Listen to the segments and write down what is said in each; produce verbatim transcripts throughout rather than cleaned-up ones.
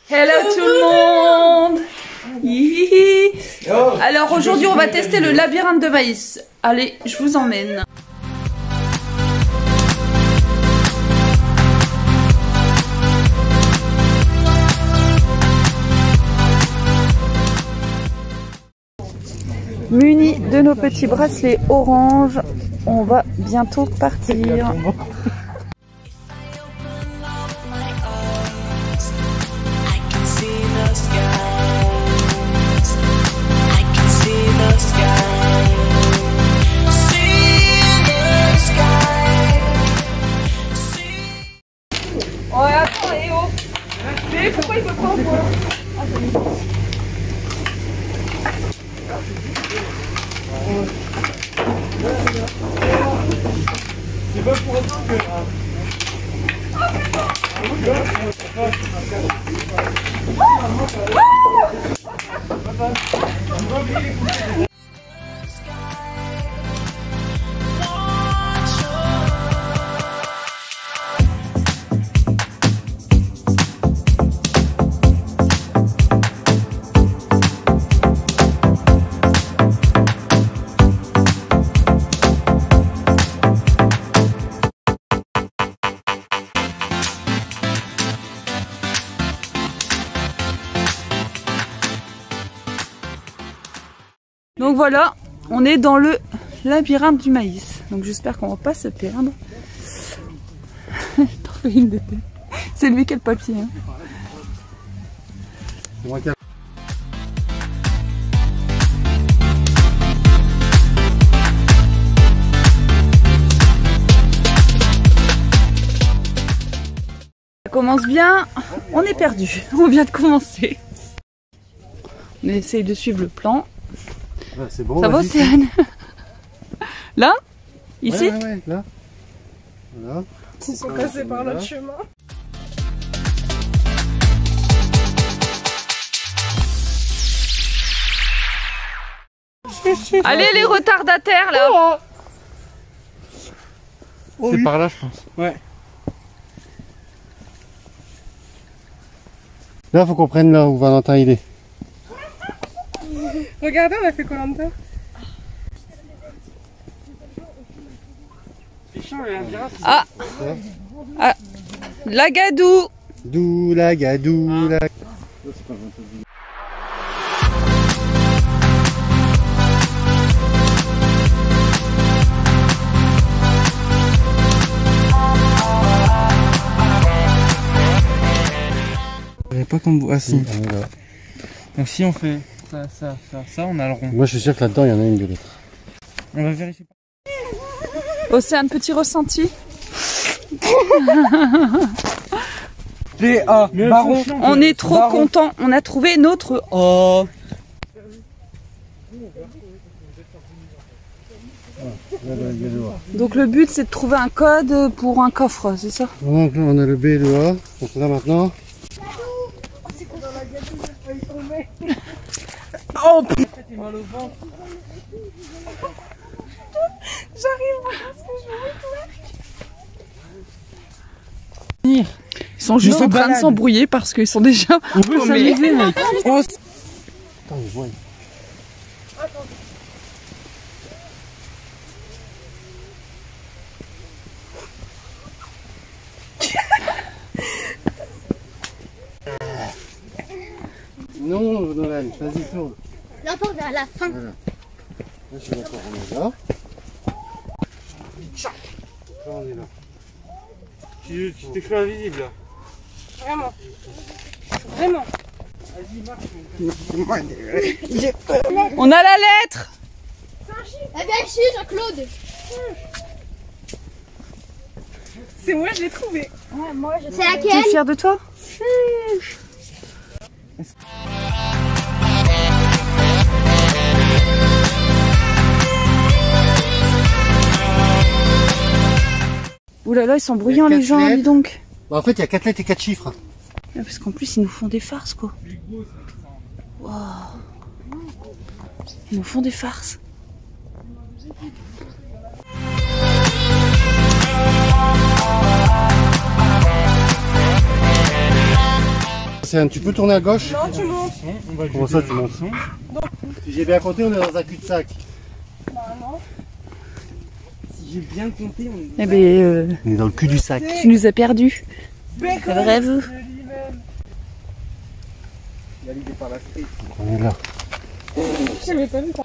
Hello tout le monde. Hihihi. Alors aujourd'hui on va tester le labyrinthe de maïs. Allez, je vous emmène. Munis de nos petits bracelets orange, on va bientôt partir. Oh attends, et oh. Mais pourquoi il peut pas en voir? Ah, c'est pas pour autant que... Donc voilà, on est dans le labyrinthe du maïs. Donc j'espère qu'on va pas se perdre. T'en fais une de tête. C'est lui qui a le papier. Hein. Ça commence bien, on est perdu. On vient de commencer. On essaye de suivre le plan. Ouais, c'est bon, ça va Océane? Là? Ici? Ouais, ouais, ouais, là. Voilà. Ils sont passés par notre chemin. Allez les retardataires là! Oh, c'est oui. Par là je pense. Ouais. Là faut qu'on prenne là où Valentin il est. Regardez, on a fait Koh-Lanta. Ah, ah. La Gadou. Dou la Gadou la... Je pas comme vous. Ah si. Ah, là. Donc si on fait ça, ça, ça, ça, on a le rond. Moi je suis sûr que là-dedans il y en a une de l'autre. On va vérifier. Océane, petit ressenti? P A Baron. On est trop content, on a trouvé notre O. Donc le but c'est de trouver un code pour un coffre, c'est ça? Donc on a le B et le A. Donc là maintenant. Oh putain! T'es mal au ventre. J'arrive à ce que je veux. Ils sont juste en train de s'embrouiller parce qu'ils sont déjà. On peut s'amuser, mec. On... Attends, je vois. Non, Nolan, vas-y, tourne. Là, on vers la fin. Voilà. Là, je suis d'accord, on est là. Là, on est là. Tu tu t'écris invisible là. Vraiment. Vraiment. Vas-y, marche. On a la lettre! Eh bien, ici, Jean-Claude. C'est moi, je l'ai trouvé. Ouais, moi, je... C'est Tu es laquelle? fière de toi? Ouh là là, ils sont bruyants les gens, dis donc. Bah, en fait, il y a quatre lettres et quatre chiffres. Ah, parce qu'en plus, ils nous font des farces, quoi. Wow. Ils nous font des farces. Océane, tu peux tourner à gauche? Non, tu montes. On va Comment ça, tu montes? Si j'ai bien compté, on est dans un cul-de-sac. Bah non. Si j'ai bien compté, on est... Eh ben, euh, On est dans le cul du sac. tu nous as perdus. Bacon C'est vrai, vous? de lui-même. validé par la street. On est là. J'avais pas vu ça.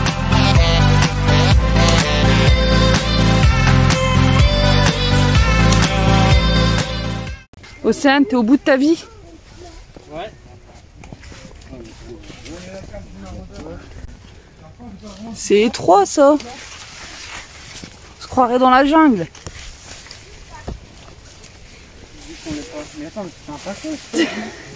Océane, t'es au bout de ta vie? Ouais. C'est étroit ça. On se croirait dans la jungle. Mais attends, c'est un passage.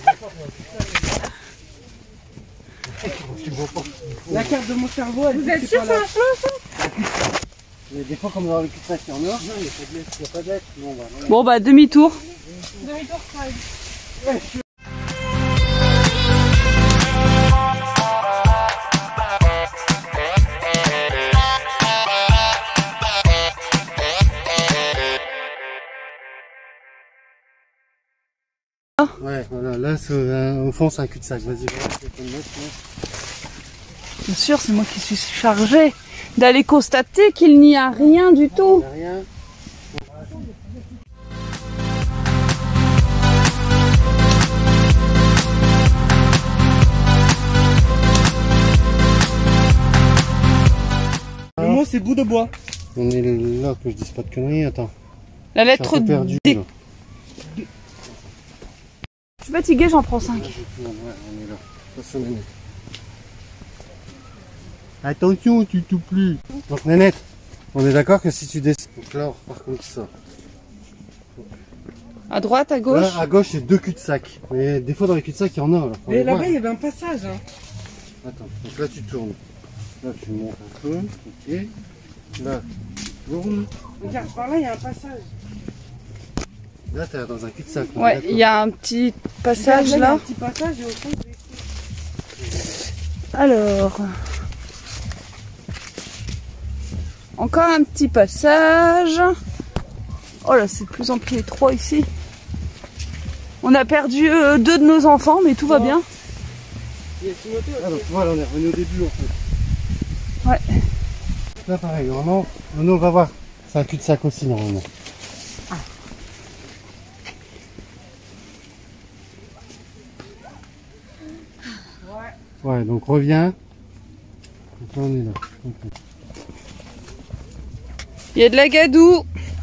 La carte de mon cerveau, elle Vous êtes sûr que c'est un chemin ça? Mais des fois, comme dans le cul-de-sac, il y en a. Non, il n'y a pas de lettre. Il n'y a pas de lettre. Bon, bah, non. Bon bah demi-tour. Demi-tour strike. Ouais, voilà, là, c'est, euh, au fond, c'est un cul-de-sac. Vas-y, voilà, je vais te le mettre, là. Bien sûr, c'est moi qui suis chargée d'aller constater qu'il n'y a rien du tout. Il n'y a rien. Le mot c'est bout de bois. On est là, que je dise pas de conneries. Attends. La Je suis lettre un peu perdu. D. Là. Je suis fatiguée, j'en prends cinq. Ouais, on est là. Attention, Nénette. Attention, tu touches plus. Donc, Nénette, on est d'accord que si tu descends. Donc là, on repart comme ça. À droite, à gauche. Là, à gauche, c'est deux cul-de-sac. Mais des fois, dans les cul-de-sac, il y en a. Là. Faut Mais les là-bas voir. il y avait un passage. Hein. Attends, donc là, tu tournes. Là, tu montes un peu. Ok. Là, tu tournes. Regarde, par là il y a un passage. Là, t'es dans un cul-de-sac. on est Ouais, d'accord. il y a un petit passage Regarde, il y a là. un petit passage et au fond c'est... Alors. Encore un petit passage. Oh là, c'est de plus en plus étroit ici. On a perdu euh, deux de nos enfants, mais tout va bien. Il y a Timothée Ah, donc voilà, on est revenu au début en fait. Ouais. Là, pareil, normalement, Nono, on va voir. C'est un cul-de-sac aussi, normalement. Ouais, donc reviens. Donc là, on est là. Ok. Il y a de la gadoue.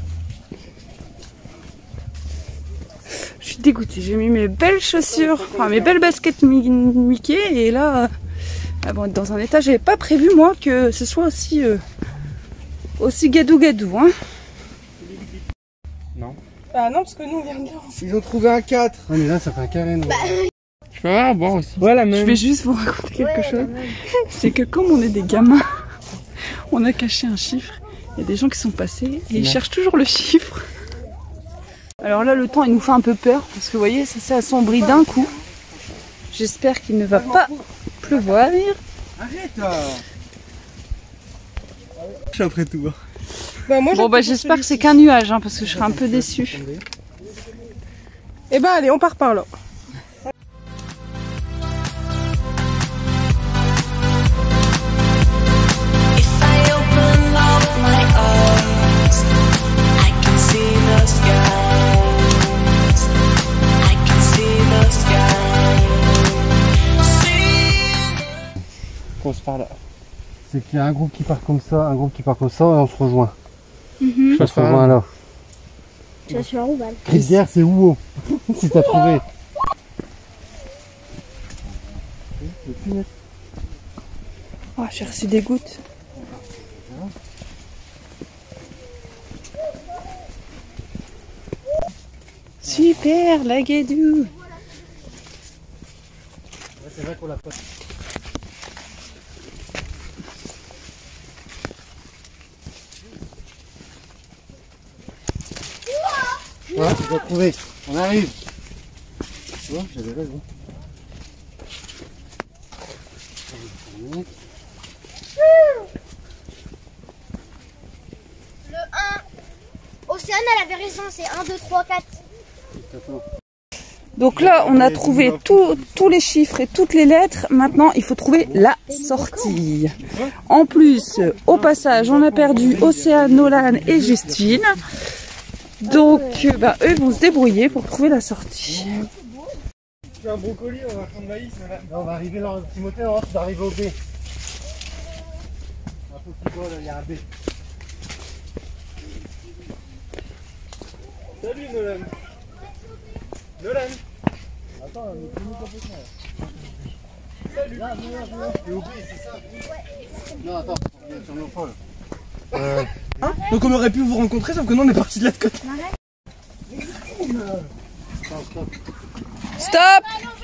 Je suis dégoûtée, j'ai mis mes belles chaussures, enfin mes belles baskets Mi- Mickey et là, euh, ah bon, dans un état, j'avais pas prévu moi que ce soit aussi euh, aussi gadou gadou. Hein. Non. Ah non, parce que nous on vient de là. Ils ont trouvé un quatre. Ah, mais là, ça fait un carré, non? Je peux avoir à boire aussi. Ouais, la Je même. vais juste vous raconter quelque chose. C'est que comme on est des gamins, on a caché un chiffre. Il y a des gens qui sont passés et ils Non. cherchent toujours le chiffre. Alors là, le temps, il nous fait un peu peur parce que vous voyez, ça s'est assombri d'un coup. J'espère qu'il ne va pas pleuvoir. Arrête là. Je suis après tout. Bah moi Bon bah j'espère que c'est qu'un nuage hein, parce que je serai un peu déçue. Eh bah allez, on part par là. If I open up my eyes, I can see the skies. I can see the skies. See On se parle là. C'est qu'il y a un groupe qui part comme ça, un groupe qui part comme ça, et on se rejoint. Je On passe se par rejoint là. là. Je suis en Roubaix. Cri de guerre, c'est où si t'as trouvé. Oh, j'ai reçu des gouttes. Super, la guédou. C'est vrai qu'on l'a pas. Voilà, tu dois trouver. On arrive. Oh, j'avais raison. Le un. Océane, elle avait raison, c'est un, deux, trois, quatre. Attends. Donc là, on a trouvé tout- tous les chiffres et toutes les lettres. Maintenant, il faut trouver la sortie. En plus, au passage, on a perdu Océane, Nolan et Justine. Donc, bah, eux vont se débrouiller pour trouver la sortie. Tu as un brocoli, on va prendre maïs. Là. Là, on va arriver dans Timothée, on va arriver au B. Il faut qu'il voit, là, il y a un B. Salut Nolan. Nolan. Attends, mais c'est nous pas possible. Salut. Là, viens, viens. Le O B, c'est ça? Non, attends, on est sur nos pôles. Euh... Hein? Donc on aurait pu vous rencontrer, sauf que nous on est parti de l'autre côté. Stop, stop. Stop!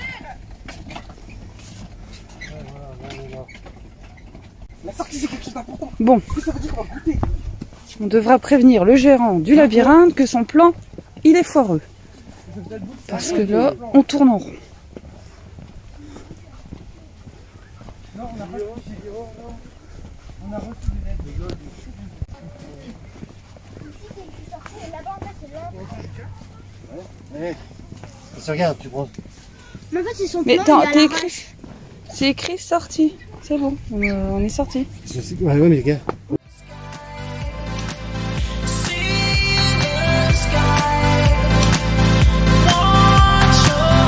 La sortie c'est quelque chose d'important. Bon, Ça veut dire qu'on va goûter. on devra prévenir le gérant du labyrinthe que son plan, il est foireux. Parce que là, on tourne en rond. Non, on a reçu des On a reçu des lettres. Eh, si, regarde, tu prends. Mais en fait, ils sont Mais pleins, attends, il y a t'es la écrit. C'est écrit sortie. C'est bon, on, euh, on est sorti. Ouais, ouais, mais les gars. See the sky, watch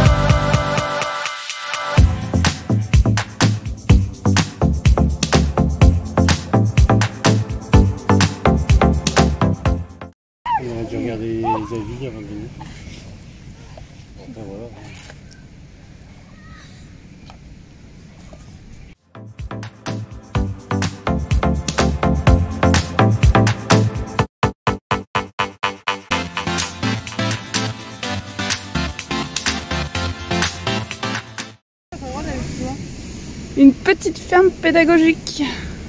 On a dû regarder les avis avant de venir. Enfin, voilà. Une petite ferme pédagogique.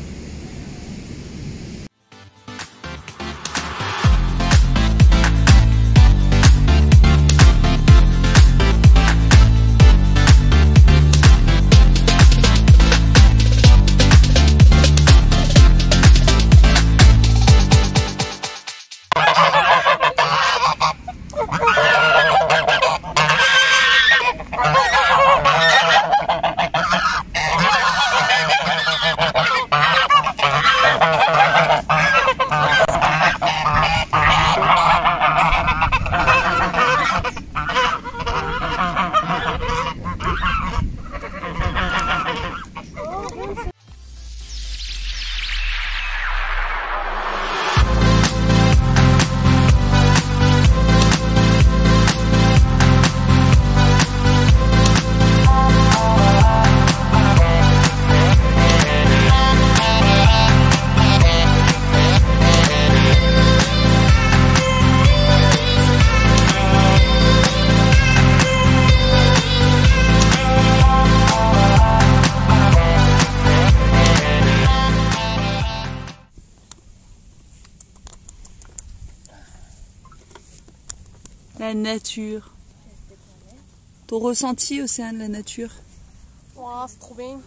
La nature. Ton ressenti, Océane, la nature? Wow, c'est trop bien.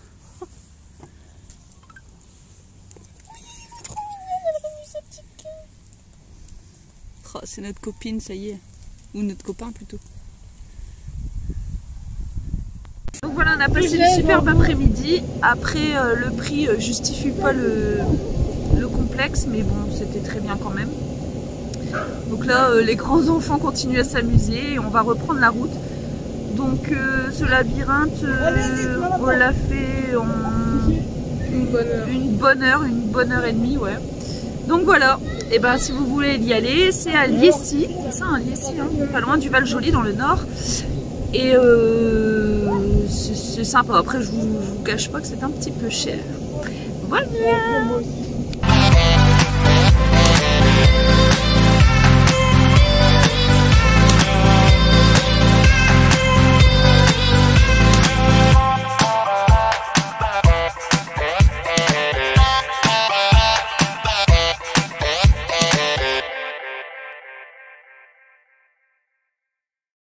Oh, c'est notre copine, ça y est. Ou notre copain plutôt. Donc voilà, on a passé une superbe après-midi. Après, euh, le prix euh, justifie pas le, le complexe, mais bon, c'était très bien quand même. Donc là, euh, les grands enfants continuent à s'amuser et on va reprendre la route. Donc euh, ce labyrinthe, euh, on l'a fait en Une bonne heure. une bonne heure, une bonne heure et demie, ouais. Donc voilà, et ben si vous voulez y aller, c'est à Liessy, c'est ça, hein, Liessy, hein, pas loin du Val-Joli dans le nord. Et euh, c'est sympa. Après, je vous, je vous cache pas que c'est un petit peu cher. Voilà.